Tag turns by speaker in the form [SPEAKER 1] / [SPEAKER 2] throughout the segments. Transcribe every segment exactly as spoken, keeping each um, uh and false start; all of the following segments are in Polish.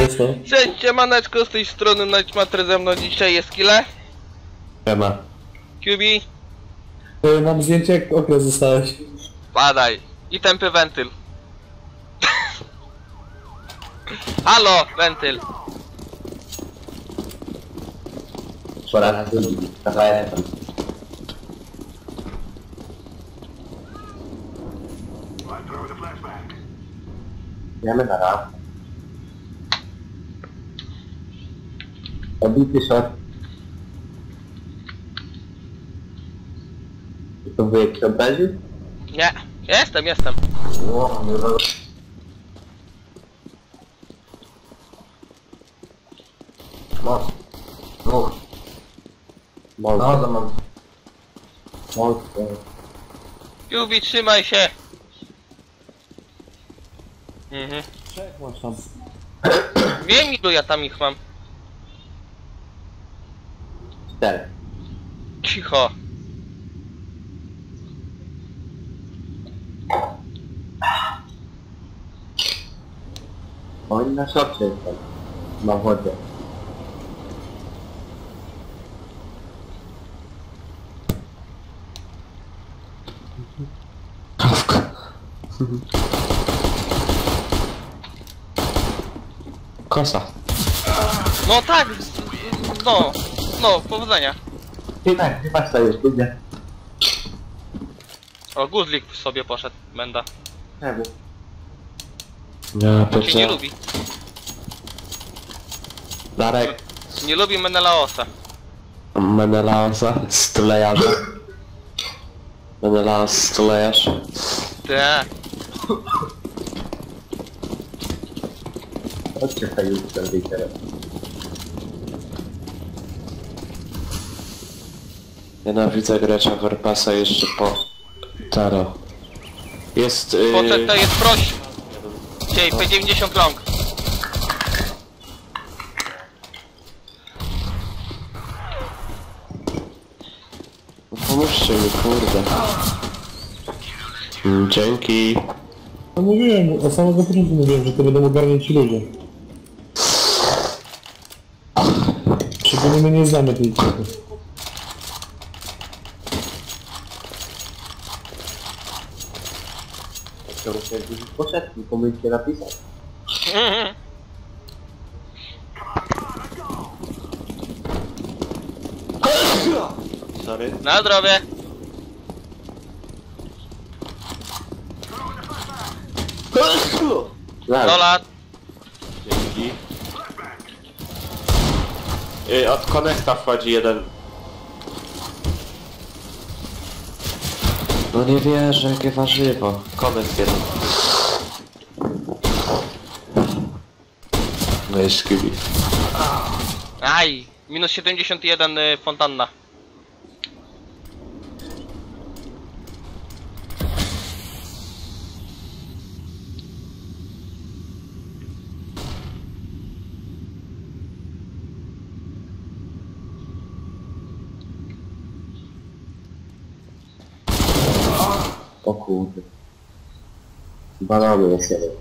[SPEAKER 1] jest to?
[SPEAKER 2] Cześć, siemaneczko, z tej strony Nightmatry, ze mną dzisiaj jest Kile.
[SPEAKER 1] Siema.
[SPEAKER 2] Kubi.
[SPEAKER 1] To mam zdjęcie, jak okres zostałeś.
[SPEAKER 2] Padaj. I tępy wentyl. Halo, wentyl.
[SPEAKER 3] Pora drugi, kawałek tam. Wiemy teraz. Obity shot. To wujek się obraził?
[SPEAKER 2] Nie, jestem, jestem.
[SPEAKER 3] Ło, nie wolno. Moc. Dwóch.
[SPEAKER 1] Moc.
[SPEAKER 3] No, to mam.
[SPEAKER 1] Moc.
[SPEAKER 2] Kubi, trzymaj się. Mhm.
[SPEAKER 1] Trzech masz tam.
[SPEAKER 2] Wiem, ilu ja tam ich mam.
[SPEAKER 3] Cztery.
[SPEAKER 2] Cicho.
[SPEAKER 3] Oni na szopcie jestem. Na wodzie.
[SPEAKER 1] Kosa.
[SPEAKER 2] No tak, no, no, powodzenia.
[SPEAKER 3] I tak, nie patrz sobie, ludzie.
[SPEAKER 2] O, Guzlik sobie poszedł, Menda.
[SPEAKER 3] Czemu?
[SPEAKER 1] Ja
[SPEAKER 2] Cię nie lubi.
[SPEAKER 1] Darek.
[SPEAKER 2] Nie lubi Menelaosa.
[SPEAKER 1] Menelaosa. Stulejarza. Menelaos stulejarz.
[SPEAKER 2] Tak.
[SPEAKER 3] Chodźcie sobie już ten teraz.
[SPEAKER 1] Nienawidzę grać Overpassa jeszcze po... Taro. Jest... Yy...
[SPEAKER 2] Potem to jest proś. Dzisiaj P dziewięćdziesiąt long.
[SPEAKER 1] Pomóżcie mi, kurde. Mm, dzięki.
[SPEAKER 4] No mówiłem, od samego początku mówiłem, że to będą ogarniać ci ludzie. Szczególnie my nie znamy tej cechy.
[SPEAKER 3] To muszę gdzieś poszedł i pomyślcie napisać.
[SPEAKER 2] Mhm.
[SPEAKER 1] Sorry.
[SPEAKER 2] Na zdrowie.
[SPEAKER 3] Zaraz.
[SPEAKER 2] sto lat.
[SPEAKER 1] Dzięki. Yy, od konekta wchodzi jeden. No nie wierzę, jakie warzywo. Konekt jeden. No jest kiwi.
[SPEAKER 2] Aj, minus siedemdziesiąt jeden y, fontanna.
[SPEAKER 3] O kurde. Banany jest jeden.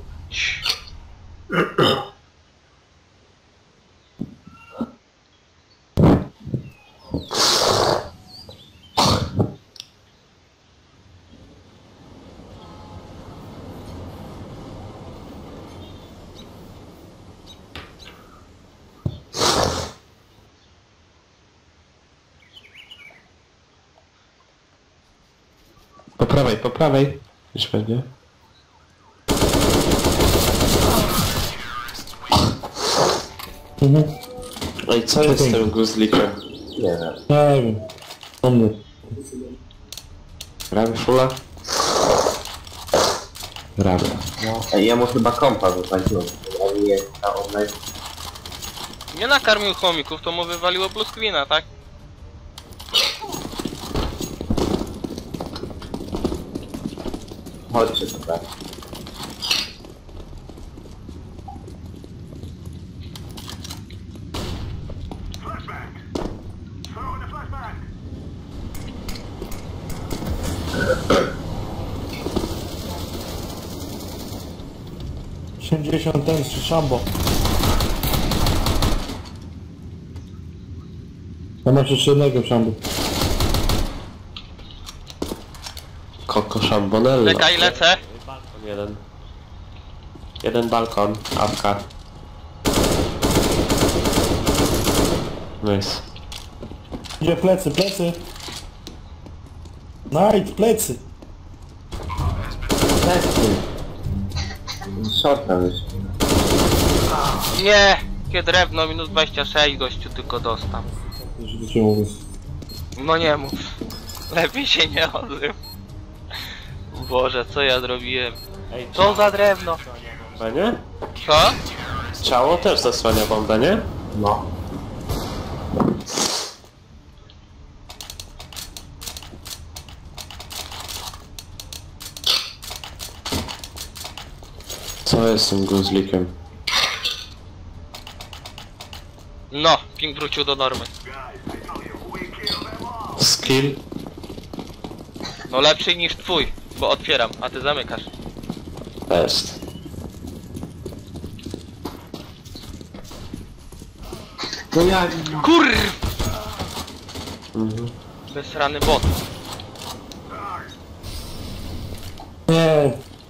[SPEAKER 1] Po prawej, po prawej. Już będzie.
[SPEAKER 4] Mhm.
[SPEAKER 1] No i co jest z tym guzlikiem?
[SPEAKER 3] Nie wiem.
[SPEAKER 4] Nie wiem. O mnie.
[SPEAKER 1] Gramy fulla? Gramy.
[SPEAKER 3] No. Ej, ja mu chyba kompa wypaliłem. Ja nie jest na online.
[SPEAKER 2] Nie nakarmił chomików, to mu wywaliło bluescreena, tak?
[SPEAKER 3] Chodźcie to tak.
[SPEAKER 4] osiemdziesiąt ten z Szambo. Tam masz jeszcze jednego szambu.
[SPEAKER 1] Coco Szambonello.
[SPEAKER 2] Czekaj, lecę.
[SPEAKER 1] Balkon jeden. Jeden balkon, awka. Nice.
[SPEAKER 4] Idzie plecy, plecy. Night, plecy.
[SPEAKER 3] Lecimy. Shorta wyszło.
[SPEAKER 2] Nie! Jakie drewno, minus dwadzieścia sześć gościu tylko dostał.
[SPEAKER 4] Jeśli ci mówię.
[SPEAKER 2] No nie mów. Lepiej się nie odzyw. Boże, co ja zrobiłem?
[SPEAKER 1] Ej,
[SPEAKER 2] Co za drewno?
[SPEAKER 1] bombę, nie?
[SPEAKER 2] Co?
[SPEAKER 1] Ciało też zasłania bombę, nie?
[SPEAKER 3] No.
[SPEAKER 1] Co jest z tym guzlikiem?
[SPEAKER 2] No, ping wrócił do normy.
[SPEAKER 1] Skill?
[SPEAKER 2] No lepszy niż twój, bo otwieram, a ty zamykasz.
[SPEAKER 1] Jest.
[SPEAKER 3] No ja...
[SPEAKER 2] Kur!
[SPEAKER 1] Mhm.
[SPEAKER 2] Bezrany bot.
[SPEAKER 4] Nie.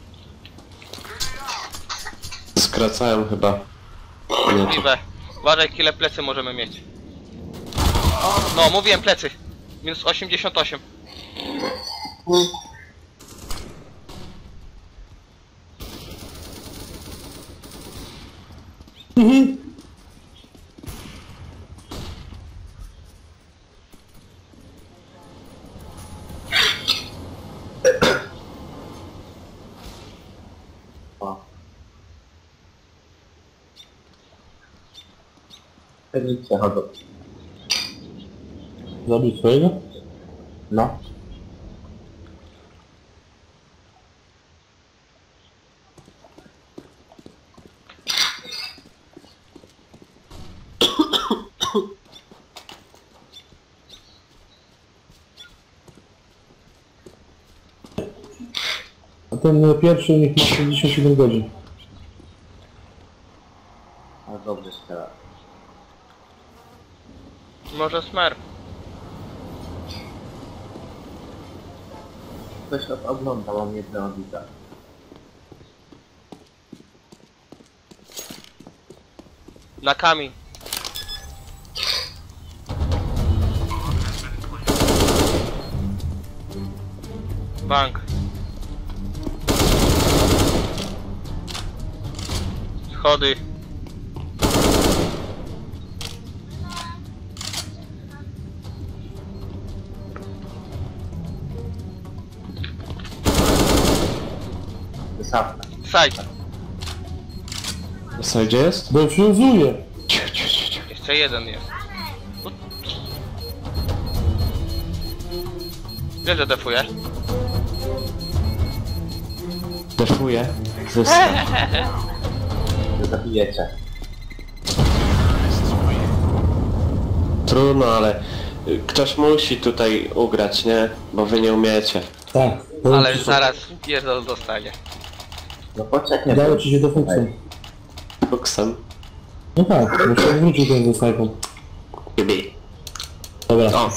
[SPEAKER 1] Skracają chyba. Nie,
[SPEAKER 2] Możliwe. Uważaj, ile plecy możemy mieć. No, mówiłem plecy. Minus osiemdziesiąt osiem.
[SPEAKER 4] Mhm.
[SPEAKER 3] O. Pewnie chodzą.
[SPEAKER 4] Zabić swojego?
[SPEAKER 3] No.
[SPEAKER 4] A ten pierwszy u nich ma pięćdziesiąt siedem godzin.
[SPEAKER 3] A dobrze strzela.
[SPEAKER 2] Może smer.
[SPEAKER 3] Ktoś nas ogląda, mam jedno odbita.
[SPEAKER 2] Na kamień. Bank. Schody.
[SPEAKER 3] Wysadzka.
[SPEAKER 2] Side.
[SPEAKER 1] Co gdzie jest?
[SPEAKER 4] Bo fuzuje.
[SPEAKER 1] Ciu, ciu, ciu, ciu.
[SPEAKER 2] Jeszcze jeden jest. Wiesz, że defuje?
[SPEAKER 1] Defuje. Zyska.
[SPEAKER 3] Nie zabijecie.
[SPEAKER 1] Trudno, ale y, ktoś musi tutaj ugrać, nie? Bo wy nie umiecie.
[SPEAKER 4] Tak.
[SPEAKER 2] Ale zaraz pierdol dostanie.
[SPEAKER 3] No poczekaj.
[SPEAKER 4] Udało ci się do funkcji.
[SPEAKER 1] Fuksem.
[SPEAKER 4] No tak, muszę wrócić ten ze snajpą.
[SPEAKER 1] Bibi.
[SPEAKER 4] Dobra.
[SPEAKER 1] O!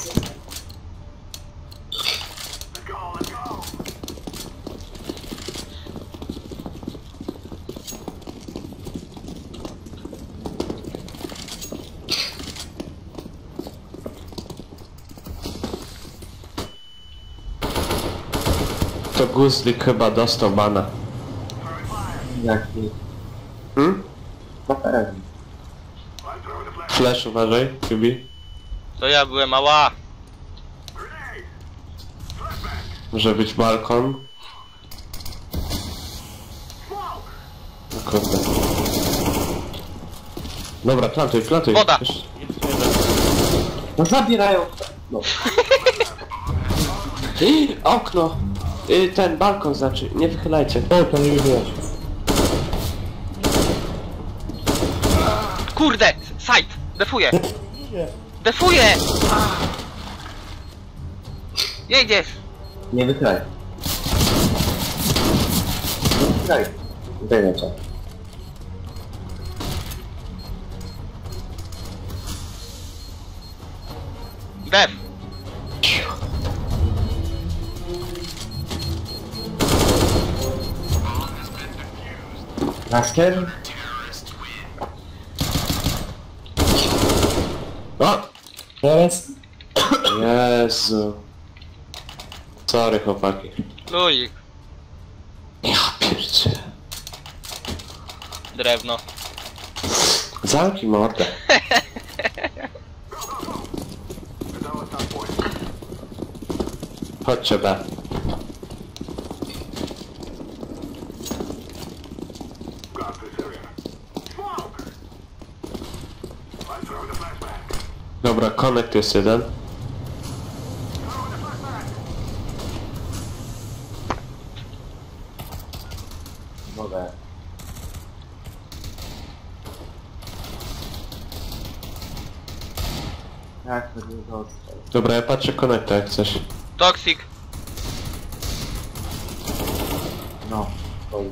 [SPEAKER 1] To Guzlik chyba dostał bana.
[SPEAKER 3] Jaki?
[SPEAKER 1] Hmm?
[SPEAKER 3] No pewnie.
[SPEAKER 1] Flash uważaj, Bibi.
[SPEAKER 2] To ja byłem mała.
[SPEAKER 1] Może być balkon. No kurde. Dobra, plantuj, plantuj.
[SPEAKER 2] Woda.
[SPEAKER 1] Jeszcze- jeszcze jeden.
[SPEAKER 3] No zabierają. No.
[SPEAKER 1] Ej, okno! Y, ten balkon znaczy, nie wychylajcie.
[SPEAKER 4] O, to nie wybrać.
[SPEAKER 2] Kurde! Side! Defuje!
[SPEAKER 4] Nie.
[SPEAKER 2] Defuje! Jedziesz!
[SPEAKER 3] Nie wykraj. Nie wykraj. Tutaj nie trzeba.
[SPEAKER 2] Ref!
[SPEAKER 3] Lasker?
[SPEAKER 1] O!
[SPEAKER 4] Teraz?
[SPEAKER 1] Jezu. Sorry chłopaki.
[SPEAKER 2] Luzik.
[SPEAKER 1] Ja pierdzie.
[SPEAKER 2] Drewno.
[SPEAKER 1] Zamknij mordę. Chodźcie B. Dobra, connect jest jeden.
[SPEAKER 3] Mogę. Jak to nie dostać?
[SPEAKER 1] Dobra, ja patrzę connecta jak coś.
[SPEAKER 2] Toxic.
[SPEAKER 3] No, stoi.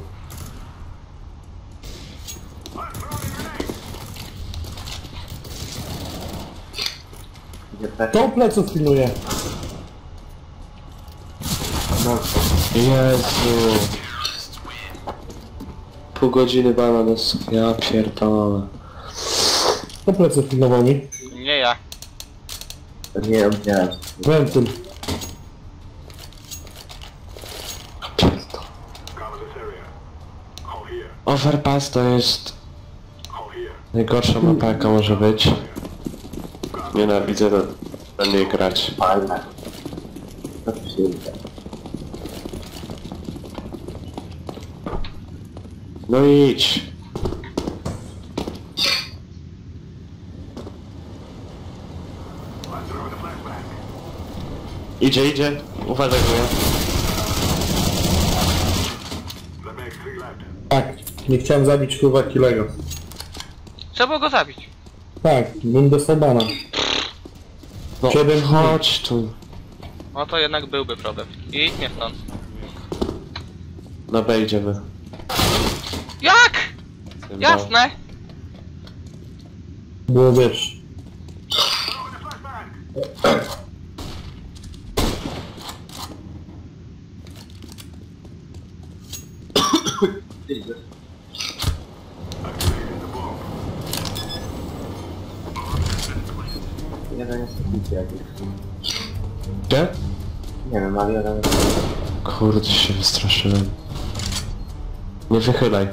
[SPEAKER 3] Gdzie te...
[SPEAKER 4] To pleców pilnuje.
[SPEAKER 3] No,
[SPEAKER 1] Jezu. Pół godziny bana nas. Ja pierdolę.
[SPEAKER 4] To pleców pilnował mi.
[SPEAKER 2] Nie ja.
[SPEAKER 3] to nie odbierać.
[SPEAKER 4] Wentyl.
[SPEAKER 1] Pierdolę. Overpass to jest najgorsza mapa jaka może być. Nienawidzę na, na niej grać.
[SPEAKER 3] Fajne. To przyjdzie.
[SPEAKER 1] No idź. Idzie, idzie. Uważaj, go ja.
[SPEAKER 4] Tak. Nie chciałem zabić kurwa Kilego.
[SPEAKER 2] Trzeba go zabić.
[SPEAKER 4] Tak, bym dostał bana.
[SPEAKER 1] No,
[SPEAKER 4] Siedem dni.
[SPEAKER 1] chodź tu.
[SPEAKER 2] No to jednak byłby problem. Idź mnie stąd.
[SPEAKER 1] Na B idziemy.
[SPEAKER 2] Jak? Jasne.
[SPEAKER 4] Było wiesz.
[SPEAKER 3] Jeden jest kupicy jakiś.
[SPEAKER 1] Gdzie?
[SPEAKER 3] Nie wiem, ale jeden jest...
[SPEAKER 1] Kurde, się wystraszyłem. Nie wychylaj.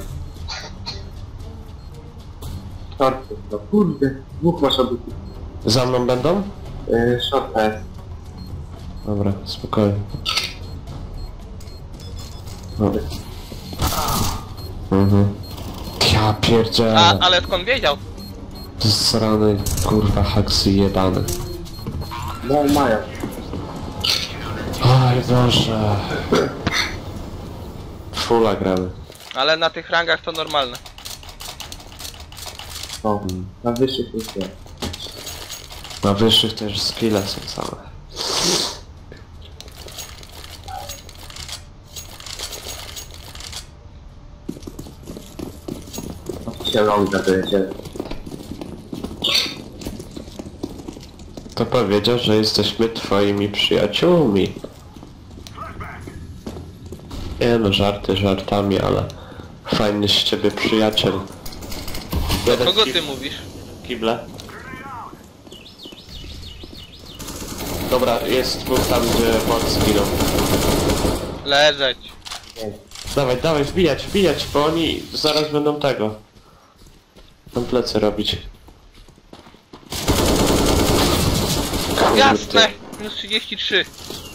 [SPEAKER 3] Shorty, no kurde. Dwóch masz obu...
[SPEAKER 1] Za mną będą?
[SPEAKER 3] Yy, shorta jest.
[SPEAKER 1] Dobra, spokojnie. No. Mhm. Ja pierdzielę.
[SPEAKER 2] A, ale skąd wiedział?
[SPEAKER 1] Zrany, kurwa, haksy jebany.
[SPEAKER 3] No mają.
[SPEAKER 1] Oj Boże. Fulla gramy.
[SPEAKER 2] Ale na tych rangach to normalne.
[SPEAKER 3] O, na wyższych już nie.
[SPEAKER 1] Na wyższych też skille są same.
[SPEAKER 3] się longa będzie.
[SPEAKER 1] To powiedział, że jesteśmy twoimi przyjaciółmi. Nie no, żarty żartami, ale fajny z ciebie przyjaciel.
[SPEAKER 2] Do kogo
[SPEAKER 1] kib-
[SPEAKER 2] ty mówisz?
[SPEAKER 1] Kible. Dobra, jest dwóch tam, gdzie bot zginął.
[SPEAKER 2] Leżeć.
[SPEAKER 1] Dawaj, dawaj, wbijać, wbijać, bo oni zaraz będą tego. Tam plecy robić. Kurde.
[SPEAKER 2] Jasne! Minus trzydzieści trzy.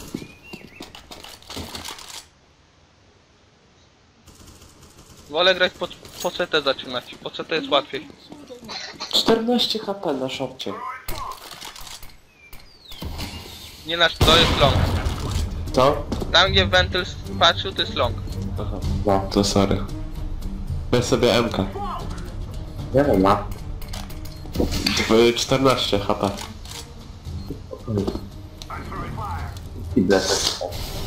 [SPEAKER 2] Wolę grać po, po C T zaczynać. Po C T jest łatwiej.
[SPEAKER 1] czternaście H P na szopcie.
[SPEAKER 2] Nie nasz, to jest long.
[SPEAKER 1] To?
[SPEAKER 2] Tam gdzie Ventyl patrzył, to jest long.
[SPEAKER 1] Aha,
[SPEAKER 3] No,
[SPEAKER 1] to sorry. Weź sobie M K.
[SPEAKER 3] nie wiem, ma.
[SPEAKER 1] W czternaście H P.
[SPEAKER 3] I blesek.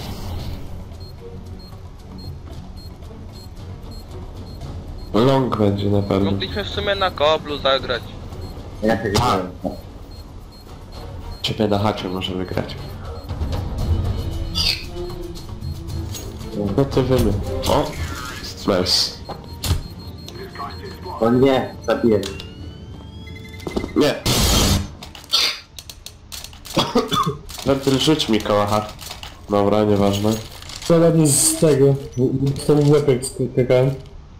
[SPEAKER 1] Long będzie na pewno.
[SPEAKER 2] Mogliśmy w sumie na koblu zagrać.
[SPEAKER 3] Ja też nie wiem.
[SPEAKER 1] Ciebie na chacie może wygrać. No ty wymy. O! Nice.
[SPEAKER 3] O nie, zabiję.
[SPEAKER 1] Nie. Wentyl, rzuć mi kałacha. Dobra, nieważne.
[SPEAKER 4] To ładnie z tego. Z tą w łepek skakałem.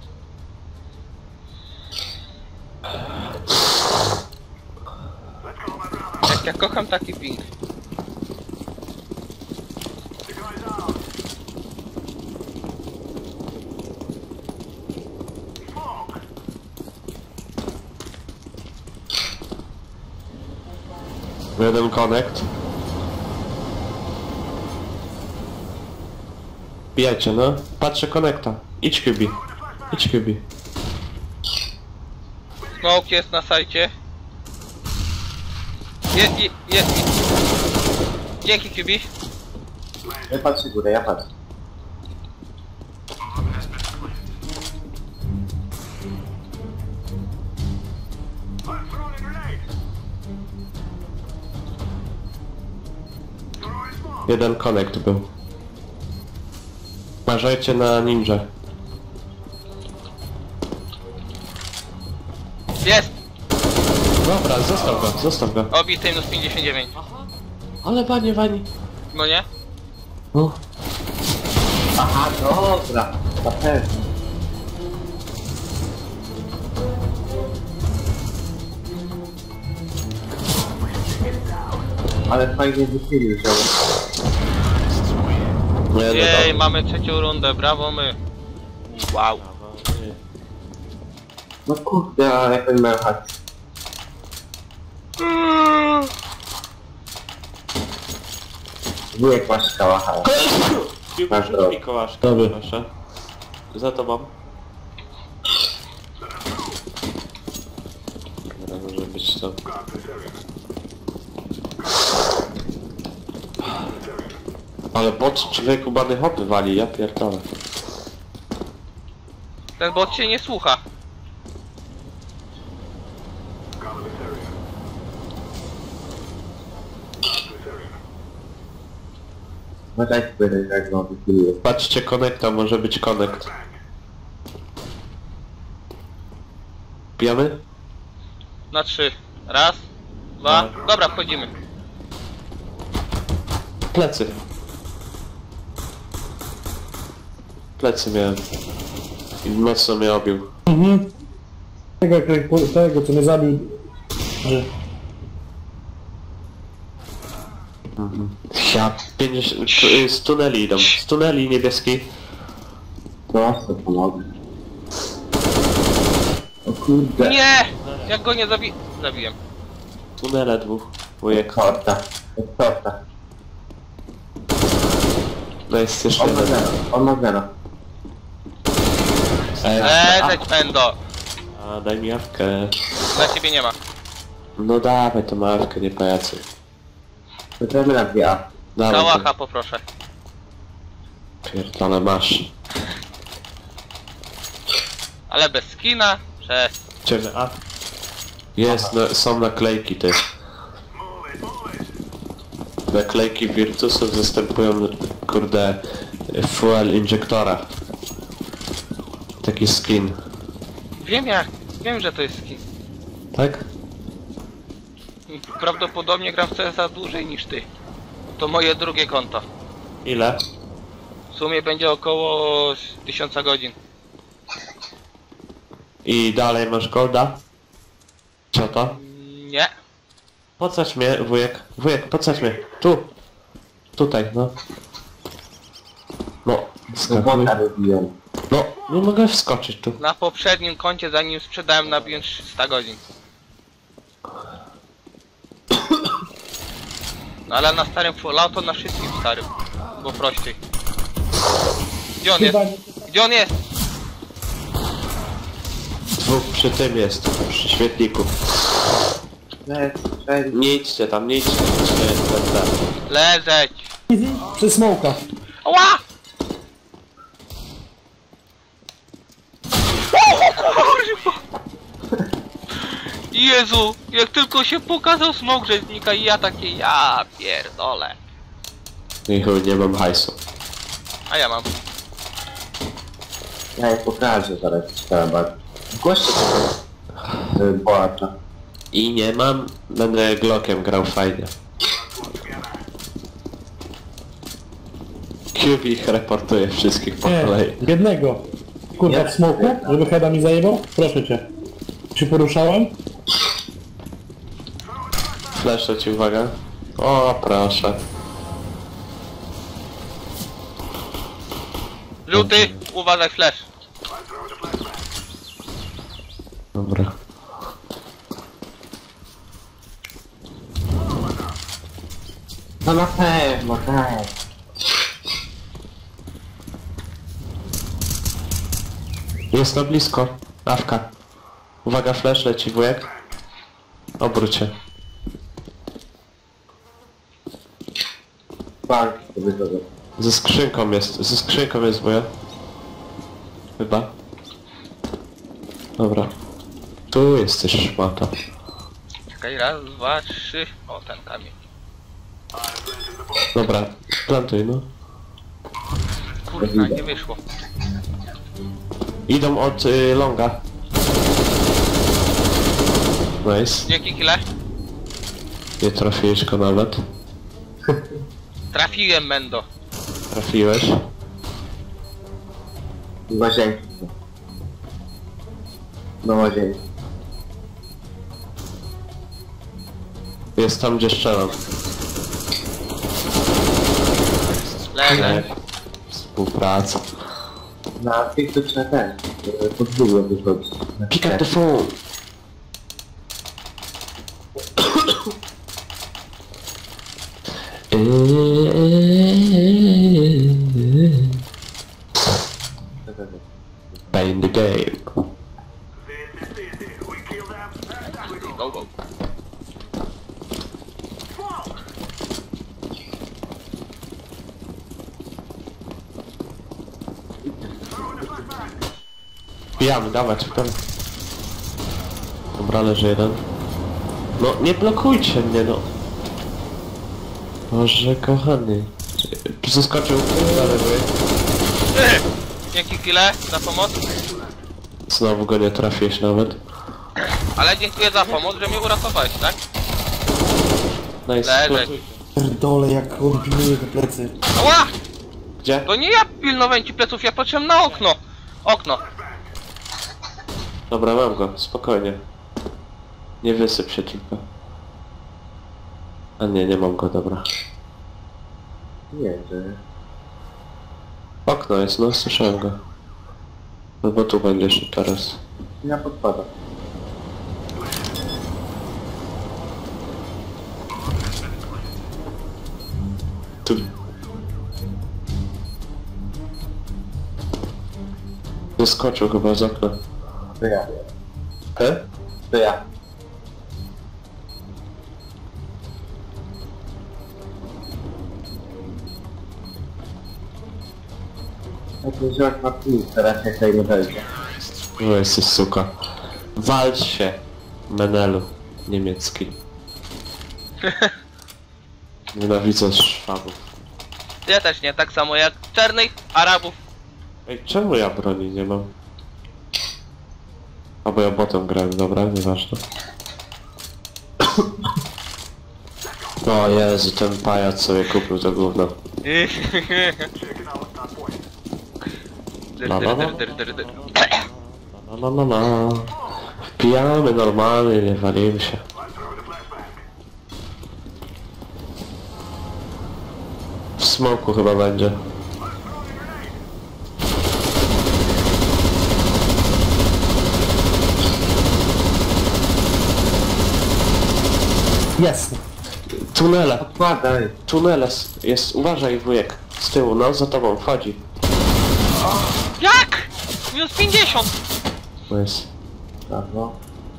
[SPEAKER 2] Jak ja kocham taki ping.
[SPEAKER 1] Jeden connect. Bijajcie, no. Patrzę connecta. Idź Kubi. Idź Kubi.
[SPEAKER 2] Smoke jest na sajcie. Je, je, je, je. Dzięki Kubi.
[SPEAKER 3] Ja patrzę górę, ja patrzę.
[SPEAKER 1] Jeden connect był. Uważajcie na ninja.
[SPEAKER 2] Jest!
[SPEAKER 1] Dobra, zostaw go, zostaw go.
[SPEAKER 2] Obity minus pięćdziesiąt dziewięć.
[SPEAKER 1] Ale wani, wani.
[SPEAKER 2] No nie?
[SPEAKER 1] No.
[SPEAKER 3] Aha, dobra, na pewno. Ale fajnie wychylił, że...
[SPEAKER 1] Nie, no
[SPEAKER 2] Jej,
[SPEAKER 1] dobra.
[SPEAKER 2] mamy trzecią rundę, brawo my. Wow.
[SPEAKER 3] No kurde, ale jak oni mają hak. Wujek masz kałacha. Masz
[SPEAKER 1] Rzuć mi kołaszkę,
[SPEAKER 4] Dobry.
[SPEAKER 1] proszę. Za tobą. Dobra, może być to. Ale bot człowieku bany hopy wali, ja pierdolę.
[SPEAKER 2] Ten bot się nie słucha.
[SPEAKER 3] Uważajcie, bo jeden jak go wychylił.
[SPEAKER 1] Patrzcie connecta, może być connect. Pijamy?
[SPEAKER 2] Na trzy. Raz, dwa.
[SPEAKER 1] No.
[SPEAKER 2] Dobra, wchodzimy.
[SPEAKER 1] Plecy. Plecy miałem. I mocno mnie obił.
[SPEAKER 4] Mhm. Tego, tego, tego co mnie zabił. Że...
[SPEAKER 1] Ja pięćdziesiąt... Z tuneli idą. Z tuneli niebieskiej.
[SPEAKER 3] No, co pomogę. O kurde.
[SPEAKER 2] Nie! Jak go nie zabi... Zabiłem.
[SPEAKER 1] Tunele dwóch. Wujek.
[SPEAKER 3] Torta. Torta.
[SPEAKER 1] No jest jeszcze
[SPEAKER 3] On ma
[SPEAKER 1] jeden.
[SPEAKER 3] zero. On ma zero.
[SPEAKER 1] Ej,
[SPEAKER 2] Leżeć pędo.
[SPEAKER 1] a daj mi jawkę.
[SPEAKER 2] Dla ciebie nie ma.
[SPEAKER 1] No dawaj to mawkę, nie pajacy.
[SPEAKER 3] Zaczynamy na dwie A.
[SPEAKER 1] Dawaj
[SPEAKER 2] Kałacha poproszę.
[SPEAKER 1] to. Pierdolę, masz.
[SPEAKER 2] Ale bez skina. Cześć.
[SPEAKER 1] Ciebie, a? Jest, no, są naklejki ty. Naklejki Virtusów zastępują, kurde, fuel injektora. Taki skin.
[SPEAKER 2] Wiem jak. Wiem, że to jest skin.
[SPEAKER 1] Tak?
[SPEAKER 2] Prawdopodobnie gram w C S a dłużej niż ty. To moje drugie konto.
[SPEAKER 1] Ile?
[SPEAKER 2] W sumie będzie około tysiąca godzin.
[SPEAKER 1] I dalej masz golda? Co to?
[SPEAKER 2] Nie.
[SPEAKER 1] Pocać mnie, wujek. Wujek, pocać mnie. Tu. Tutaj, no. No, skakuj.
[SPEAKER 3] Bota robiłem.
[SPEAKER 1] No, nie mogę wskoczyć tu.
[SPEAKER 2] Na poprzednim koncie, zanim sprzedałem, nabiłem trzysta godzin. No ale na starym Falloutu, na wszystkim starym. Bo prościej. Gdzie on jest?
[SPEAKER 4] Chyba nie...
[SPEAKER 2] Gdzie on jest?
[SPEAKER 1] Dwóch przy tym jest, przy świetniku.
[SPEAKER 3] Cześć, cześć.
[SPEAKER 1] Nie idźcie tam, nie idźcie. idźcie ten, ten.
[SPEAKER 2] Leżeć.
[SPEAKER 4] Przez smoka.
[SPEAKER 2] Ała! O kurwa! Jezu, jak tylko się pokazał smok rzeźnika i ja takie, ja pierdolę.
[SPEAKER 1] I chuj, nie mam hajsu.
[SPEAKER 2] A ja mam.
[SPEAKER 3] Ja je pokażę zaraz, ciekawe bardzo. Zgłoście tego y, bołacza.
[SPEAKER 1] I nie mam, będę Glockiem grał fajnie. Cube ich reportuje wszystkich po
[SPEAKER 4] Nie,
[SPEAKER 1] kolei.
[SPEAKER 4] jednego. Kurwa, w smoku, żeby heada mi zajebał? Proszę cię. Czy poruszałem?
[SPEAKER 1] Flaszę ci, uwaga. O, proszę.
[SPEAKER 2] Luty, uważaj flash.
[SPEAKER 1] Dobra.
[SPEAKER 3] No na pewno, tak.
[SPEAKER 1] Jest na blisko. Awka. Uwaga, flash leci, wujek. Obróć się.
[SPEAKER 3] Bank, to wychodzę.
[SPEAKER 1] Ze skrzynką jest, ze skrzynką jest wujek. Chyba. Dobra. Tu jesteś szmata.
[SPEAKER 2] Czekaj, raz, dwa, trzy. O, ten kamień.
[SPEAKER 1] Dobra, plantuj no.
[SPEAKER 2] Kurwa, nie wyszło.
[SPEAKER 1] Idą od y, longa. Nice.
[SPEAKER 2] Dzięki, kile.
[SPEAKER 1] Nie trafiłeś go nawet.
[SPEAKER 2] Trafiłem, Mendo.
[SPEAKER 1] Trafiłeś.
[SPEAKER 3] I łazienki. No łazienki.
[SPEAKER 1] Jest tam, gdzie strzelam.
[SPEAKER 2] Leżę.
[SPEAKER 1] Współpraca.
[SPEAKER 3] Na tych to trzeba ten. y, Podwójnie wychodzić. Na
[SPEAKER 1] Pick up the
[SPEAKER 3] cztery.
[SPEAKER 1] phone. Playing the game.
[SPEAKER 2] Go, go.
[SPEAKER 1] Pijamy, dawać, tam. Dobra, leży jeden. No, nie blokujcie mnie, no. Boże, kochany. Zeskoczył, dalej wujek.
[SPEAKER 2] Dzięki, kile, za pomoc.
[SPEAKER 1] Znowu go nie trafiłeś nawet.
[SPEAKER 2] Ale dziękuję za pomoc, że mnie uratowałeś, tak?
[SPEAKER 1] Nice.
[SPEAKER 2] Leżeć.
[SPEAKER 4] Pierdolę, jak on pilnuje te plecy.
[SPEAKER 2] Ała!
[SPEAKER 1] Gdzie?
[SPEAKER 2] To nie ja pilnowałem ci pleców, ja patrzyłem na okno. Okno.
[SPEAKER 1] Dobra, mam go, spokojnie. Nie wysyp się tylko. A nie, nie mam go, dobra.
[SPEAKER 3] Nie, że...
[SPEAKER 1] Okno jest, no słyszałem go. No bo tu będziesz teraz.
[SPEAKER 3] Ja podpadam.
[SPEAKER 1] Tu. Zeskoczył chyba z okna.
[SPEAKER 3] To ja.
[SPEAKER 1] He?
[SPEAKER 3] To ja. Jak to wziąć na pół, teraz jak tutaj nie wejdzie.
[SPEAKER 1] No jesteś suka. Walcz się, Menelu, niemiecki. Nienawidzę szwabów.
[SPEAKER 2] Ja też nie, tak samo jak czarnych Arabów.
[SPEAKER 1] Ej, czemu ja broni nie mam? Albo ja botem grałem, dobra, nieważne. O Jezu, ten pajac sobie kupił to gówno.
[SPEAKER 2] Dyr, dyr, dyr, dyr, dyr, dyr.
[SPEAKER 1] No, no, no, no. Wpijamy normalnie, nie walimy się. W smoku chyba będzie.
[SPEAKER 4] Jest.
[SPEAKER 1] Tunele,
[SPEAKER 3] Podpadaj.
[SPEAKER 1] tunele s- jest, uważaj wujek. Z tyłu, no, za tobą, wchodzi.
[SPEAKER 2] Jak? Minus pięćdziesiąt!
[SPEAKER 1] To jest...
[SPEAKER 3] Brawo.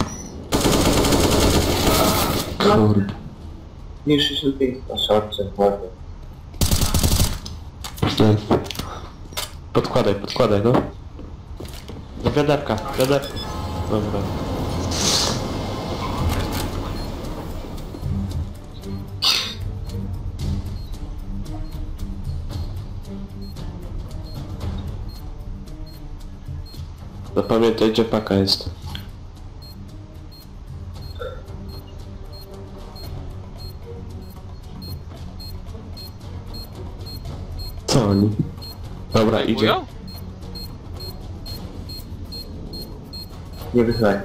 [SPEAKER 1] Kurde.
[SPEAKER 3] Minus sześćdziesiąt pięć na szorcie, wodę.
[SPEAKER 1] Podkładaj, podkładaj, no. Do wiaderka, wiaderka. Dobra. No pamiętaj, gdzie paka jest. Co oni? Dobra, idzie.
[SPEAKER 2] Zajmują?
[SPEAKER 3] Nie wychylaj.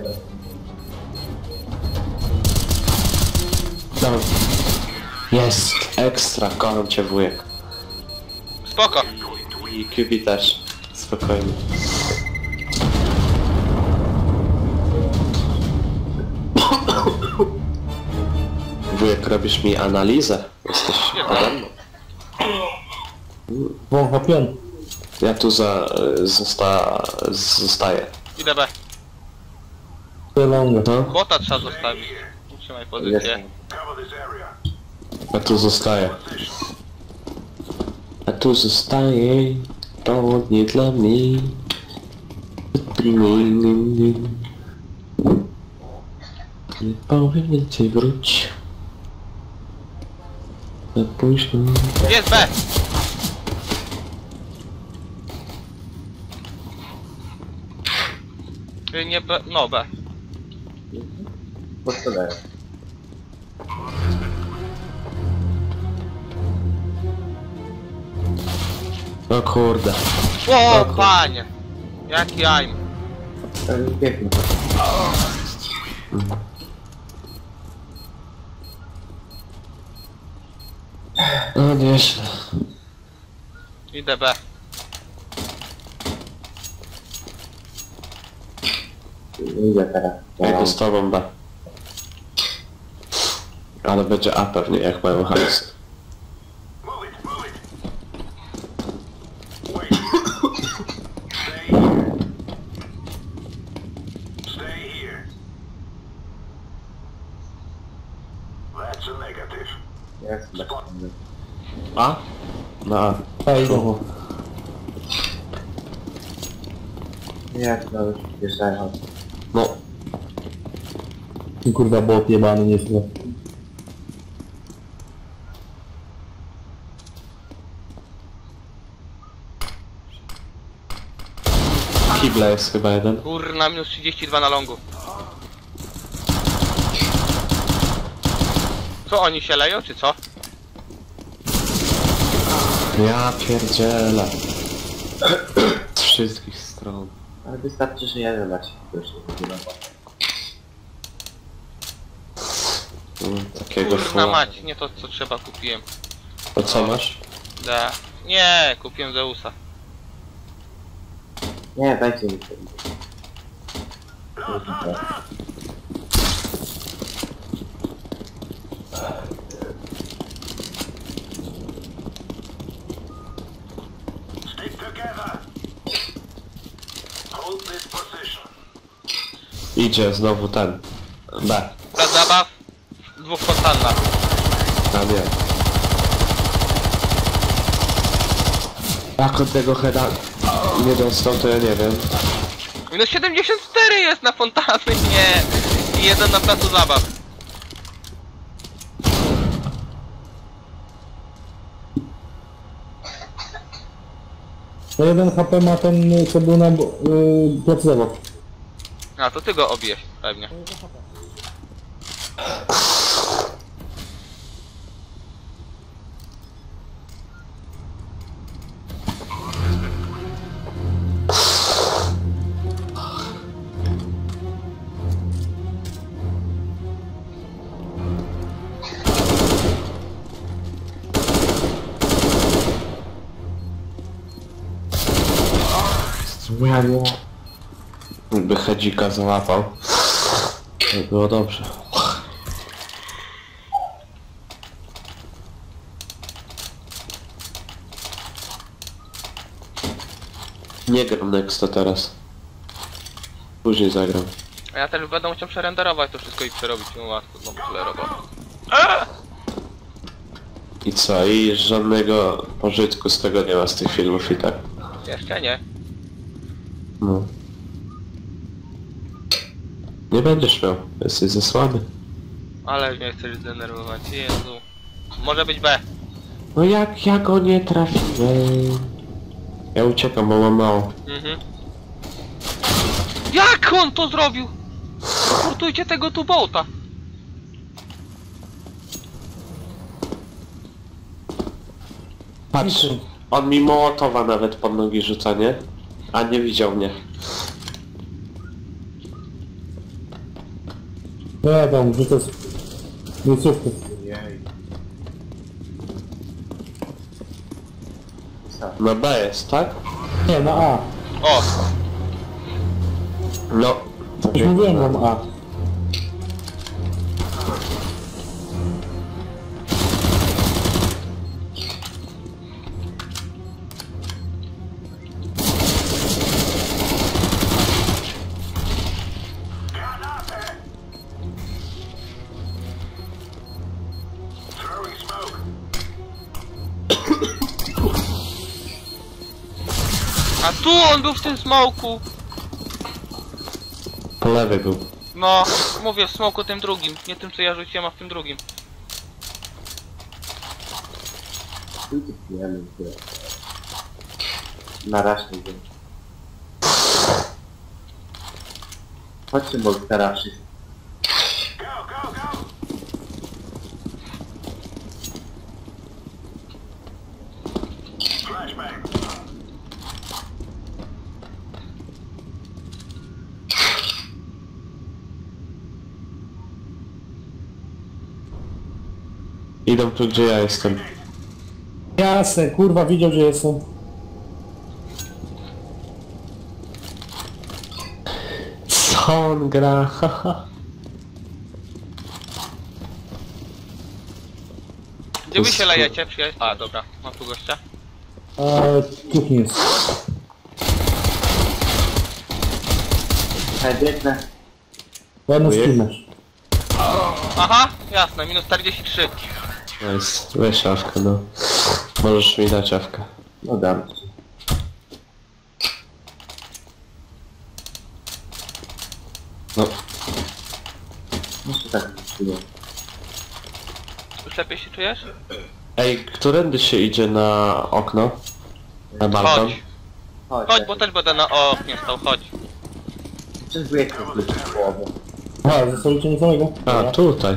[SPEAKER 1] Dobra. Jest! Ekstra, kocham cię wujek.
[SPEAKER 2] Spoko.
[SPEAKER 1] I Q B też. Spokojnie. Wujek, robisz mi analizę. Jesteś ode mną.
[SPEAKER 4] Wącha pion.
[SPEAKER 1] Ja tu za... Zosta, zostaję.
[SPEAKER 2] Idę B.
[SPEAKER 4] Longa.
[SPEAKER 1] No?
[SPEAKER 2] Bota trzeba zostawić. Utrzymaj pozycję.
[SPEAKER 1] Ja tu zostaję. Ja tu zostaję. To nie dla mnie. Nie powiem więcej, wróć. Za późno.
[SPEAKER 2] Jest B! Y, Nie B, no B.
[SPEAKER 3] Po co daję?
[SPEAKER 1] O kurde.
[SPEAKER 2] O, panie! Jaki aim.
[SPEAKER 3] To jest piękne.
[SPEAKER 1] No nieźle.
[SPEAKER 2] Idę B.
[SPEAKER 3] Nie idę teraz. Ja
[SPEAKER 1] Idę z tobą, ba. Ale będzie A pewnie, jak mają hajs.
[SPEAKER 3] Jest bez.
[SPEAKER 1] A? Na A.
[SPEAKER 4] Daj go.
[SPEAKER 3] Jak to już wjeżdżają.
[SPEAKER 1] No.
[SPEAKER 4] Kurwa, bot jebany niezły.
[SPEAKER 1] Kibla jest chyba jeden.
[SPEAKER 2] Kurna, minus trzydzieści dwa na longu. Co, oni się leją, czy co?
[SPEAKER 1] Ja pierdzielę. Z wszystkich stron.
[SPEAKER 3] Ale wystarczy, że jeden macie. To już nie będzie.
[SPEAKER 1] Mm, takiego
[SPEAKER 2] Kurna
[SPEAKER 1] fuła.
[SPEAKER 2] mać, nie to co trzeba kupiłem.
[SPEAKER 1] To co masz?
[SPEAKER 2] Da. Nie, kupiłem Zeusa.
[SPEAKER 3] Nie, dajcie mi to.
[SPEAKER 1] Idzie znowu ten. B.
[SPEAKER 2] Plac zabaw, dwóch fontanna.
[SPEAKER 1] A nie. Jak od tego heada nie dostał, to ja nie wiem.
[SPEAKER 2] Minus siedemdziesiąt cztery jest na fontanny, nie. I jeden na placu zabaw.
[SPEAKER 4] To jeden H P ma ten, co był na yy, placowo.
[SPEAKER 2] A, to ty go obijesz, pewnie.
[SPEAKER 1] Ja nie. Jakby hedzika załapał, to było dobrze. Nie gram Nexta teraz. Później zagram.
[SPEAKER 2] A ja też będę musiał przerenderować to wszystko i przerobić mu łatwo, no tyle roboty.
[SPEAKER 1] I co? I żadnego pożytku z tego nie ma, z tych filmów i tak.
[SPEAKER 2] Jeszcze nie.
[SPEAKER 1] No. Nie będziesz miał, jesteś za słaby.
[SPEAKER 2] Ale mnie chcesz zdenerwować, Jezu. Może być B.
[SPEAKER 1] No jak ja go nie trafiłem? Ja uciekam, bo mam mało.
[SPEAKER 2] Mhm. Jak on to zrobił? Portujcie tego tu bołta.
[SPEAKER 1] Patrz, on mi Mołotowa nawet pod nogi rzuca, nie? A nie widział mnie.
[SPEAKER 4] Nie tam, że to jest... miejscówki.
[SPEAKER 3] Jej.
[SPEAKER 1] Na B jest, tak?
[SPEAKER 4] Nie, na A.
[SPEAKER 2] O,
[SPEAKER 1] No.
[SPEAKER 4] Już mówiłem wam A.
[SPEAKER 2] a tu on był w tym smoku.
[SPEAKER 1] Po lewej był.
[SPEAKER 2] No, mówię w smoku tym drugim, nie tym co ja rzuciłem, a w tym drugim.
[SPEAKER 3] Tu tu pijemy, tyle. Na raz nie wiem. Chodźcie, bo teraz wszyscy.
[SPEAKER 1] Idą tu, gdzie ja jestem.
[SPEAKER 4] Jasne, kurwa, widział, że jestem.
[SPEAKER 1] Co on gra? Haha.
[SPEAKER 2] Gdzie wy się lejecie, przyjaciół? A, dobra, mam tu gościa.
[SPEAKER 4] A kuchni jest.
[SPEAKER 3] Hej, biegnę.
[SPEAKER 4] Ładny
[SPEAKER 1] Ojej.
[SPEAKER 4] skin masz.
[SPEAKER 2] Aha, jasne, minus czterdzieści trzy.
[SPEAKER 1] Nice. Weź awkę, no. Możesz mi dać awkę.
[SPEAKER 3] No dam ci.
[SPEAKER 1] No.
[SPEAKER 3] Jeszcze tak chwilę.
[SPEAKER 2] Już lepiej się czujesz?
[SPEAKER 1] Ej, którędy się idzie na okno? Na balkon?
[SPEAKER 2] Chodź, chodź, bo też będę na oknie stał, chodź.
[SPEAKER 3] Przez wiek to wrócić w połowę.
[SPEAKER 4] A, zostawicie mnie samego?
[SPEAKER 1] A, tutaj.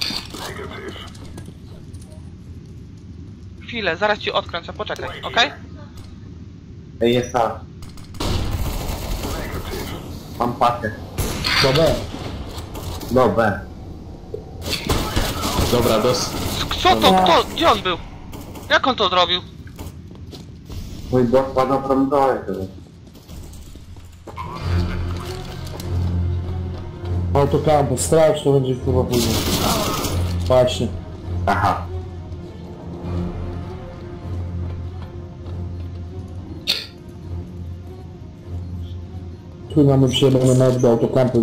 [SPEAKER 2] Chwilę, zaraz ci odkręcę, poczekaj, okej?
[SPEAKER 3] Ej, jest A. Mam pakę.
[SPEAKER 4] Dobra.
[SPEAKER 3] No, B.
[SPEAKER 1] Dobra, dos...
[SPEAKER 2] Co to, kto, gdzie on był? Jak on to zrobił?
[SPEAKER 3] Mój bot ma dobrą broń teraz.
[SPEAKER 4] Autocampus, strach, to będzie kurwa później. Właśnie.
[SPEAKER 3] Aha.
[SPEAKER 4] Tu mamy przyjemny mecz do autocampus.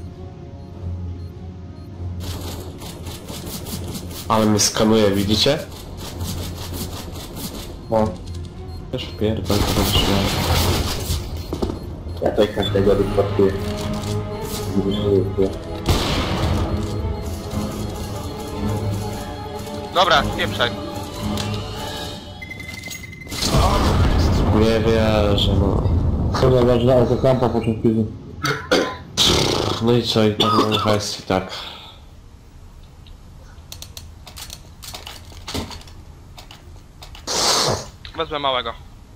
[SPEAKER 1] Ale mnie skanuje, widzicie?
[SPEAKER 3] No.
[SPEAKER 1] Też wpierdol, to drzwi.
[SPEAKER 3] Ja tutaj każdego reportuję. Wyszły.
[SPEAKER 2] Dobra, spieprzaj.
[SPEAKER 1] Nie wierzę, no.
[SPEAKER 4] To zależy na autocampa po czym kiedy.
[SPEAKER 1] No i co, i tak mamy hajs i tak.
[SPEAKER 2] Wezmę małego.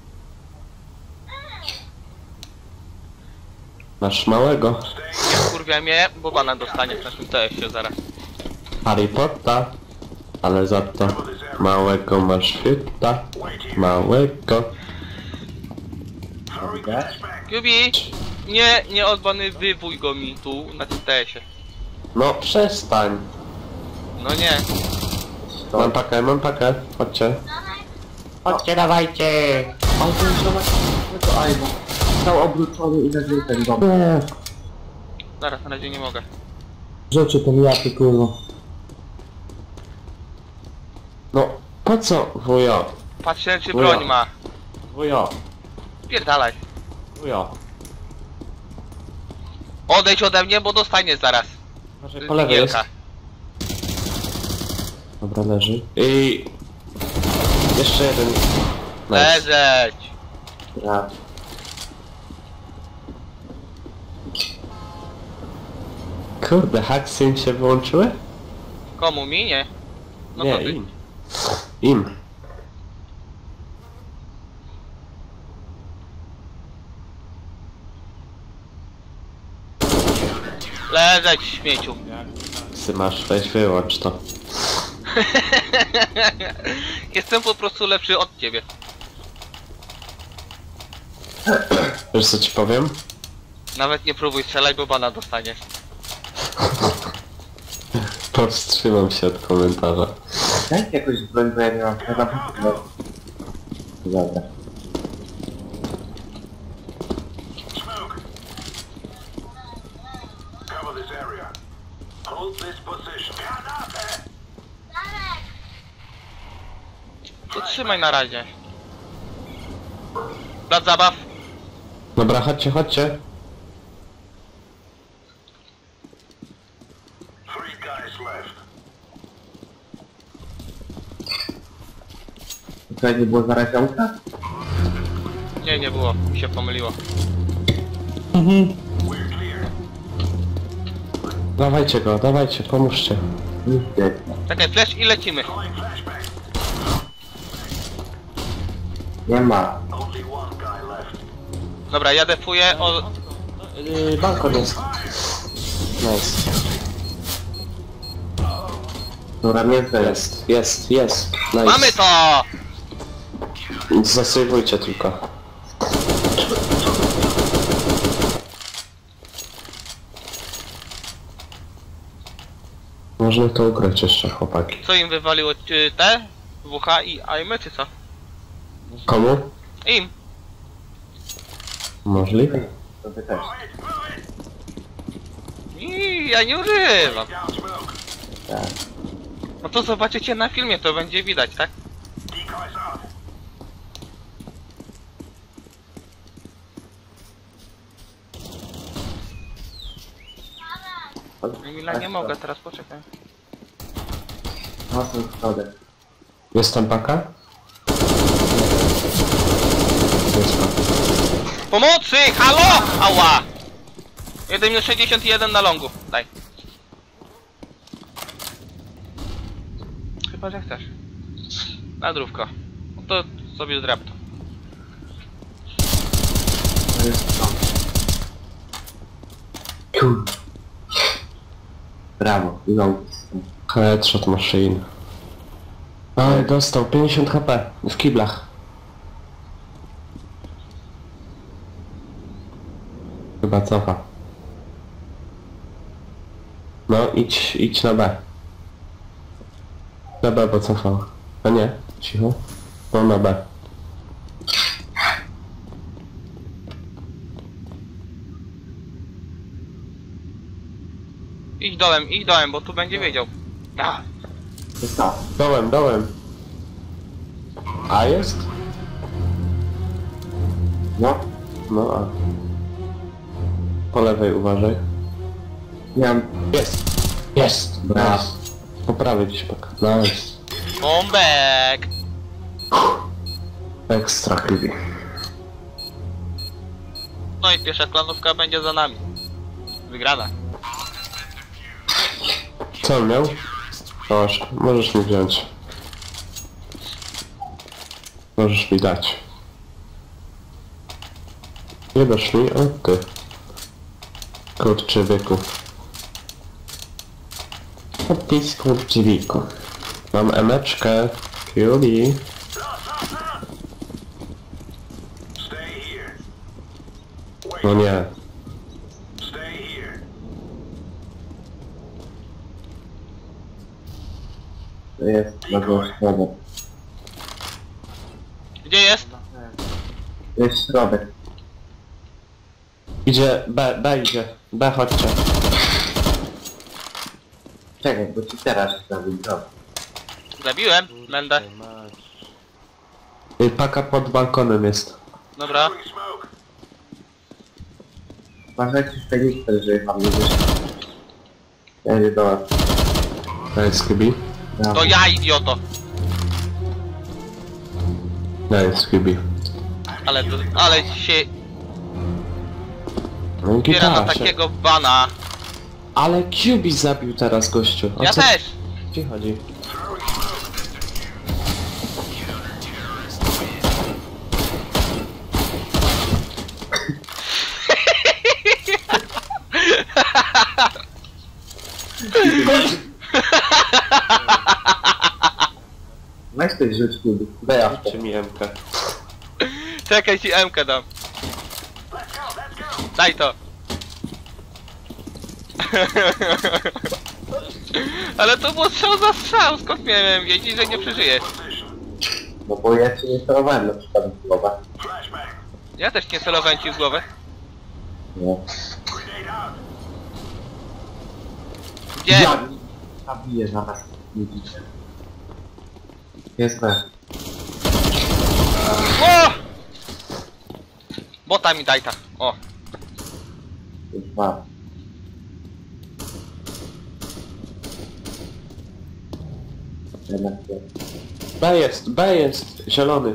[SPEAKER 1] Masz małego.
[SPEAKER 2] Nie wkurwia mnie, bo bana dostanie w naszym T S-ie zaraz.
[SPEAKER 1] Harry Potter. Ale za to małego masz fiuta. Małego.
[SPEAKER 2] Jubi! Nie, nie odbanywuj go mi tu, na tym T S-ie.
[SPEAKER 1] No przestań.
[SPEAKER 2] No nie.
[SPEAKER 1] Mam pakę, mam pakę. Chodźcie. Chodźcie, dawajcie.
[SPEAKER 3] On ten zobacz, to Ajwa. Stał obrócony i zażył ten dom.
[SPEAKER 4] Nie,
[SPEAKER 2] Zaraz, na razie nie mogę.
[SPEAKER 4] rzeczy to mijaty kurwa.
[SPEAKER 1] No, po co, wujo?
[SPEAKER 2] Patrzcie, czy
[SPEAKER 1] Wuja.
[SPEAKER 2] broń ma.
[SPEAKER 1] Wujo.
[SPEAKER 2] Pierdalaj.
[SPEAKER 1] Wujo.
[SPEAKER 2] Odejdź ode mnie, bo dostanie zaraz.
[SPEAKER 1] Może po lewej jest.
[SPEAKER 2] Wielka.
[SPEAKER 1] Dobra, leży. I... Jeszcze jeden. Nice.
[SPEAKER 2] Leżeć.
[SPEAKER 3] Ja.
[SPEAKER 1] Kurde, haksy im się wyłączyły?
[SPEAKER 2] Komu? Mi? Nie. No
[SPEAKER 1] nie,
[SPEAKER 2] to ty.
[SPEAKER 1] im. Im.
[SPEAKER 2] Leżeć śmieciu.
[SPEAKER 1] Ty masz, weź wyłącz to.
[SPEAKER 2] Jestem po prostu lepszy od ciebie.
[SPEAKER 1] Wiesz co ci powiem?
[SPEAKER 2] Nawet nie próbuj strzelać, bo bana dostaniesz.
[SPEAKER 1] Powstrzymam się od komentarza.
[SPEAKER 3] Dajcie jakąś broń, bo ja nie mam chyba. Dobra.
[SPEAKER 5] Smoke. Cover this area. Hold this position. Granate!
[SPEAKER 2] To trzymaj na razie. Plac zabaw.
[SPEAKER 1] Dobra, chodźcie, chodźcie.
[SPEAKER 5] Three guys left.
[SPEAKER 3] Tutaj nie było zaraziomka?
[SPEAKER 2] Nie, nie było. Mi się pomyliło.
[SPEAKER 5] We're clear.
[SPEAKER 1] Dawajcie go, dawajcie, pomóżcie.
[SPEAKER 3] Nic nie.
[SPEAKER 2] Czekaj, flash i lecimy.
[SPEAKER 5] Throwing flashbang.
[SPEAKER 3] Nie ma.
[SPEAKER 5] Only one guy left.
[SPEAKER 2] Dobra, ja defuję o...
[SPEAKER 1] Yy, balkon jest. Nice.
[SPEAKER 3] Dobra, mięso jest.
[SPEAKER 1] Jest, jest, jest. Nice.
[SPEAKER 2] Mamy to!
[SPEAKER 1] Zasejwujcie tylko. Można to ugrać jeszcze, chłopaki.
[SPEAKER 2] Co im wywaliło? Czy te? W H i aimy, czy co?
[SPEAKER 1] Komu?
[SPEAKER 2] Im.
[SPEAKER 3] Możliwe. To wy też.
[SPEAKER 2] I ja nie używam.
[SPEAKER 5] Down smoke.
[SPEAKER 3] Tak.
[SPEAKER 2] No to zobaczycie na filmie, to będzie widać, tak?
[SPEAKER 5] Decoys out.
[SPEAKER 2] Emila, nie mogę, teraz poczekaj.
[SPEAKER 3] No ten środek.
[SPEAKER 1] Jest tam paka? Jest paka.
[SPEAKER 2] Pomocy! Halo! Ała! jeden minus sześćdziesiąt jeden na longu. Daj. Chyba, że chcesz. Na drówko. No to sobie zdrab to.
[SPEAKER 3] To jest to. Kur... Brawo. No.
[SPEAKER 1] Headshot machine. Oj, dostał pięćdziesiąt H P w kiblach. Chyba cofa. No, idź, idź na B. Na B, bo cofał. A nie, cicho. No na B.
[SPEAKER 2] Idź dołem, idź dołem, bo tu będzie wiedział. Tak.
[SPEAKER 3] To jest to.
[SPEAKER 1] Dołem, dołem. A jest?
[SPEAKER 3] No.
[SPEAKER 1] No a. Po lewej uważaj.
[SPEAKER 3] Miałem...
[SPEAKER 1] Jest! Jest!
[SPEAKER 3] Brawo.
[SPEAKER 1] Nice. Po prawej gdzieś paka. Nice.
[SPEAKER 2] Bombek!
[SPEAKER 1] Ekstra creepy.
[SPEAKER 2] No i pierwsza klanówka będzie za nami. Wygrana.
[SPEAKER 1] Co on miał? Proszę, możesz mi wziąć. Możesz mi dać. Nie dasz mi? O ty. Kurczywyku. O ty skurczywiku. Mam emeczkę. Cutie.
[SPEAKER 5] Stay here. Wait.
[SPEAKER 1] No nie.
[SPEAKER 5] Stay here.
[SPEAKER 3] To jest na złą środek.
[SPEAKER 2] Gdzie jest?
[SPEAKER 3] To jest środek.
[SPEAKER 1] Idzie, B, B idzie. B chodźcie.
[SPEAKER 3] Czekaj, bo ci teraz zrobił drop.
[SPEAKER 2] Zabiłem, będę.
[SPEAKER 1] Y, Paka pod balkonem jest.
[SPEAKER 2] Dobra.
[SPEAKER 5] Throwing smoke.
[SPEAKER 3] Uważajcie w Fenikster, że tam nie wyszło. Ja nie do was.
[SPEAKER 1] Nice, Kubi.
[SPEAKER 3] Brawo.
[SPEAKER 2] To ja, idioto.
[SPEAKER 1] Nice, Kubi.
[SPEAKER 2] Ale, to, ale się
[SPEAKER 1] No
[SPEAKER 2] biera na
[SPEAKER 1] gitara się.
[SPEAKER 2] takiego bana.
[SPEAKER 1] Ale Cubi zabił teraz gościu. O
[SPEAKER 2] Ja
[SPEAKER 1] co
[SPEAKER 2] też!
[SPEAKER 1] ci chodzi?
[SPEAKER 3] Weź ktoś rzuć kuby. Daj awkę.
[SPEAKER 1] Dajcie mi M K.
[SPEAKER 2] Czekaj, ci M-kę dam. Daj to. Ale to było strzał za strzał, skąd miałem wiedzieć, że nie przeżyjesz?
[SPEAKER 3] No bo ja cię nie sterowałem na przykład w głowę.
[SPEAKER 2] Ja też nie celowałem ci w głowę.
[SPEAKER 3] Nie.
[SPEAKER 2] Gdzie?
[SPEAKER 3] Ja zabiję zaraz. Widzicie. Jest B.
[SPEAKER 2] O! Bota mi daj ta. O.
[SPEAKER 3] Już dwa. Jednak nie.
[SPEAKER 1] B jest, B jest, zielony.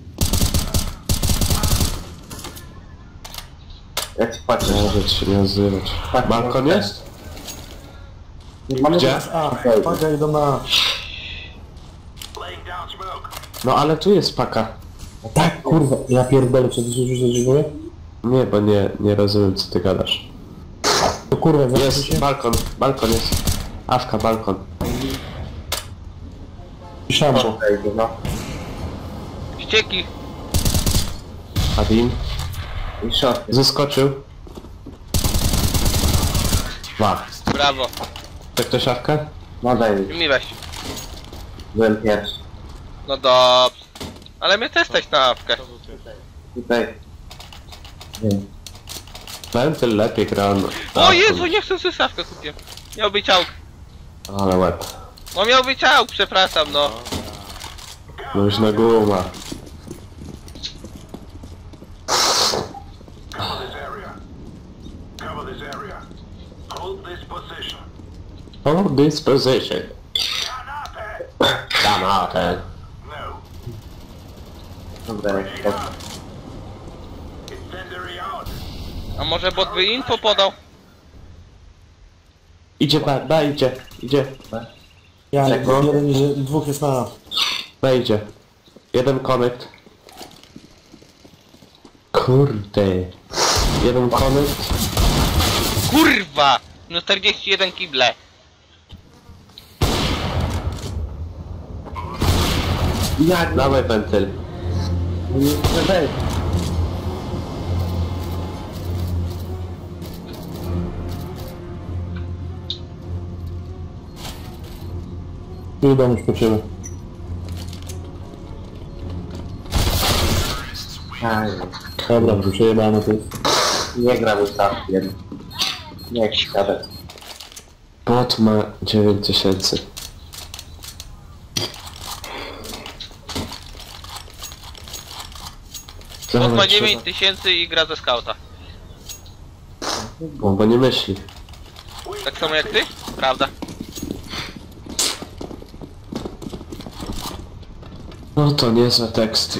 [SPEAKER 3] Ja ci patrzę.
[SPEAKER 1] Może się nie nazywać.
[SPEAKER 3] Tak,
[SPEAKER 1] Balkon
[SPEAKER 3] tak.
[SPEAKER 1] jest?
[SPEAKER 4] Mamy
[SPEAKER 1] Gdzie?
[SPEAKER 4] teraz A, paga idą na A.
[SPEAKER 5] Laying down smoke.
[SPEAKER 1] No ale tu jest paka.
[SPEAKER 4] No tak, kurwa, ja pierdolę, co ty się rzucasz, dziękuję?
[SPEAKER 1] Nie, bo nie, nie rozumiem co ty gadasz.
[SPEAKER 4] To kurwa, zaraz
[SPEAKER 1] Jest,
[SPEAKER 4] się
[SPEAKER 1] balkon, balkon jest. Awka, balkon.
[SPEAKER 4] szambo.
[SPEAKER 3] Okej, no.
[SPEAKER 2] Ścieki.
[SPEAKER 1] Adin.
[SPEAKER 3] I shot.
[SPEAKER 1] Zeskoczył. Dwa.
[SPEAKER 2] Brawo.
[SPEAKER 1] To ktoś awkę?
[SPEAKER 3] No daj mi.
[SPEAKER 2] Mi weź.
[SPEAKER 3] Byłem pierwszy.
[SPEAKER 2] No dobrze. Ale mnie też stać na awkę.
[SPEAKER 3] Tutaj. Nie.
[SPEAKER 1] Wentyl lepiej gra. no.
[SPEAKER 2] O Jezu, nie chcę sobie stawkę kupię. Miał być auk.
[SPEAKER 1] Ale łeb.
[SPEAKER 2] No miał być auk, przepraszam no.
[SPEAKER 1] No już na guma.
[SPEAKER 5] Cover this area. Cover this area. Hold this position.
[SPEAKER 1] Hold this position.
[SPEAKER 5] Granate!
[SPEAKER 1] Granaty.
[SPEAKER 5] No.
[SPEAKER 3] Dobra, jest
[SPEAKER 5] Grenade
[SPEAKER 3] to.
[SPEAKER 5] out. Incendiary out.
[SPEAKER 2] A może bot by info podał?
[SPEAKER 1] Idzie B, B idzie, idzie.
[SPEAKER 4] Ja,
[SPEAKER 3] Tak, no.
[SPEAKER 4] jeden i dwóch jest na A.
[SPEAKER 1] B idzie. Jeden connect. Kurde. Jeden connect.
[SPEAKER 2] Kurwa! No czterdzieści jeden kible.
[SPEAKER 3] Jak?
[SPEAKER 1] Dawaj wentyl.
[SPEAKER 3] Nie weź.
[SPEAKER 4] Tu idą już po ciebie.
[SPEAKER 3] Aj,
[SPEAKER 4] Dobra, przejebane to jest.
[SPEAKER 3] nie gram ustawkiem. Nie siadę.
[SPEAKER 1] Bot ma dziewięć tysięcy.
[SPEAKER 2] Bot ma dziewięć tysięcy i gra ze skauta.
[SPEAKER 1] Bo, bo nie myśli.
[SPEAKER 2] Tak samo jak ty? Prawda.
[SPEAKER 1] No to niezłe teksty.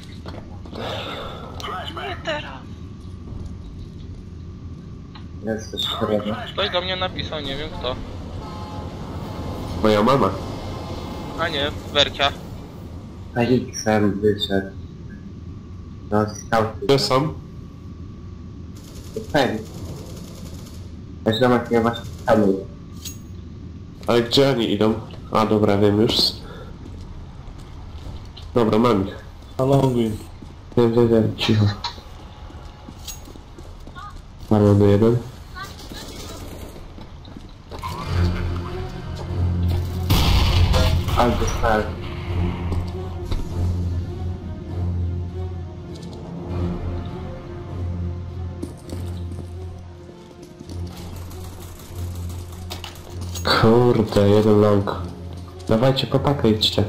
[SPEAKER 3] Jest coś chorego.
[SPEAKER 2] Ktoś do mnie napisał, nie wiem kto.
[SPEAKER 1] Moja mama.
[SPEAKER 2] A nie, Wercia.
[SPEAKER 3] A X-em wyszedł. No, skauty.
[SPEAKER 1] Gdzie są?
[SPEAKER 3] Fajnie. Też domek nie właśnie skanuję.
[SPEAKER 1] Ale gdzie oni idą? A dobra, wiem już. Dobra, mam ich.
[SPEAKER 4] Na longu im.
[SPEAKER 1] Wiem, wiem, wiem, cicho. Marlony jeden.
[SPEAKER 3] Ale dostałem.
[SPEAKER 1] Kurde, jeden long. Dawajcie, po pakę idźcie.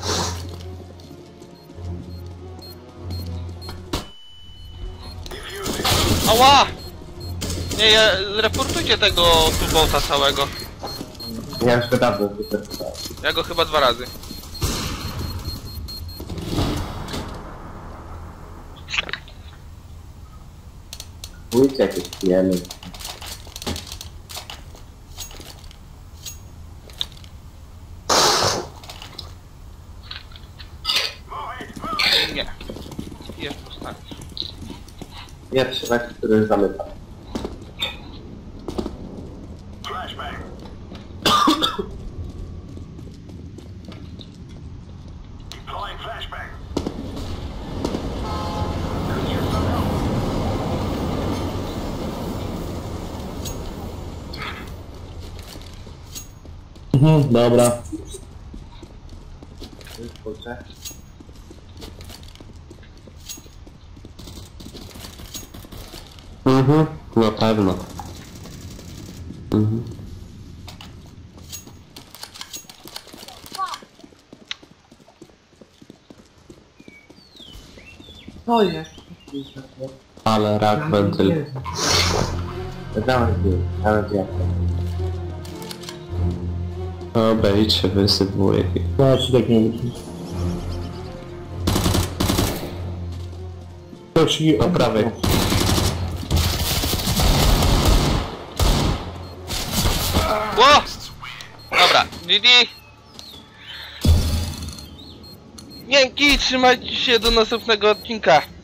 [SPEAKER 2] Ała! Nie, ja, reportujcie tego tubota całego.
[SPEAKER 3] Ja już go dawno wypisałem.
[SPEAKER 2] Ja go chyba dwa razy.
[SPEAKER 3] Pójdźcie jakieś pijemy. Pierwszy mecz, który zamyka.
[SPEAKER 5] Flashbang. Deploying flashbang. Use some help.
[SPEAKER 4] Mhm, dobra.
[SPEAKER 3] Już kurczę.
[SPEAKER 1] Mhm, na pewno. Mhm.
[SPEAKER 3] To jest.
[SPEAKER 1] Ale rak wentyl.
[SPEAKER 3] Dawaj, dawaj, dawaj.
[SPEAKER 1] O, bait się wysypuje.
[SPEAKER 4] No, ci tak nie uczy. Ktoś i...
[SPEAKER 1] Po prawej.
[SPEAKER 2] Ło! Dobra, G G. Dzięki, trzymajcie się do następnego odcinka.